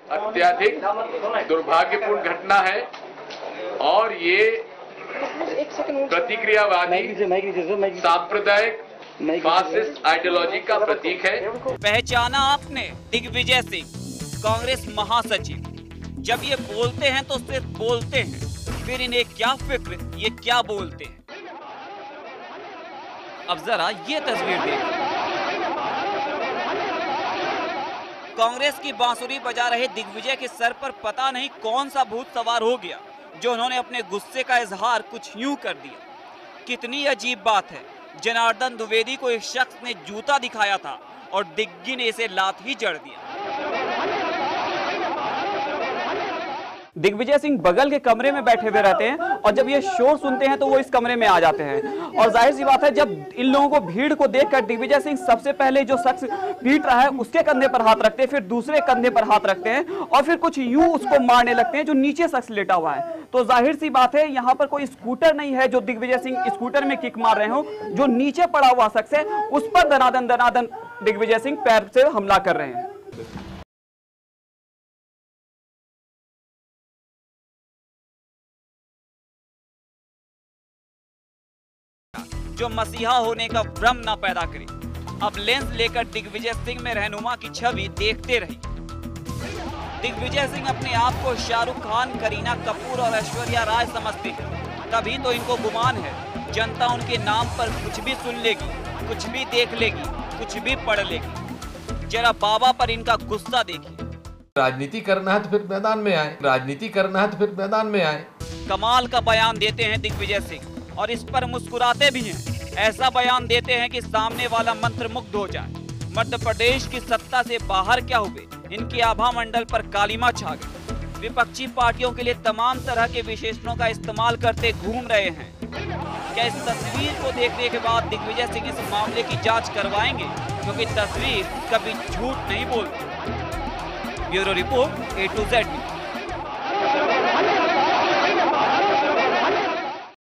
अत्यधिक दुर्भाग्यपूर्ण घटना है और ये प्रतिक्रियावादी सांप्रदायिक फासिस्ट आइडियोलॉजी का प्रतीक है। पहचाना आपने दिग्विजय सिंह, कांग्रेस महासचिव। जब ये बोलते हैं तो सिर्फ बोलते हैं, फिर इन्हें क्या फिक्र, ये क्या बोलते हैं। अब जरा ये तस्वीर देखिए। कांग्रेस की बांसुरी बजा रहे दिग्विजय के सर पर पता नहीं कौन सा भूत सवार हो गया जो उन्होंने अपने गुस्से का इजहार कुछ यूं कर दिया। कितनी अजीब बात है, जनार्दन द्विवेदी को एक शख्स ने जूता दिखाया था और दिग्गी ने इसे लात ही जड़ दिया। दिग्विजय सिंह बगल के कमरे में बैठे हुए रहते हैं और जब ये शोर सुनते हैं तो वो इस कमरे में आ जाते हैं और जाहिर सी बात है जब इन लोगों को भीड़ को देखकर दिग्विजय सिंह सबसे पहले जो शख्स पीट रहा है उसके कंधे पर हाथ रखते हैं, फिर दूसरे कंधे पर हाथ रखते हैं और फिर कुछ यूं उसको मारने लगते हैं जो नीचे शख्स लेटा हुआ है। तो जाहिर सी बात है यहाँ पर कोई स्कूटर नहीं है जो दिग्विजय सिंह स्कूटर में किक मार रहे हो, जो नीचे पड़ा हुआ शख्स है उस पर दनादन दिग्विजय सिंह पैर से हमला कर रहे हैं। जो मसीहा होने का भ्रम ना पैदा करे। अब लेंस लेकर दिग्विजय सिंह में रहनुमा की छवि देखते रहिए। दिग्विजय सिंह अपने आप को शाहरुख खान, करीना कपूर और ऐश्वर्या राय समझते हैं, तभी तो इनको गुमान है जनता उनके नाम पर कुछ भी सुन लेगी, कुछ भी देख लेगी, कुछ भी पढ़ लेगी। जरा बाबा पर इनका गुस्सा देखिए। राजनीति करना है तो फिर मैदान में आए, राजनीति करना है तो फिर मैदान में आए। कमाल का बयान देते हैं दिग्विजय सिंह और इस पर मुस्कुराते भी हैं। ऐसा बयान देते हैं कि सामने वाला मंत्रमुग्ध हो जाए। मध्य प्रदेश की सत्ता से बाहर क्या हुए, इनके आभा मंडल पर कालिमा छा गई। विपक्षी पार्टियों के लिए तमाम तरह के विशेषणों का इस्तेमाल करते घूम रहे हैं। क्या इस तस्वीर को देखने के बाद दिग्विजय सिंह इस मामले की जांच करवाएंगे, क्योंकि तस्वीर कभी झूठ नहीं बोलती। Bureau report A to Z।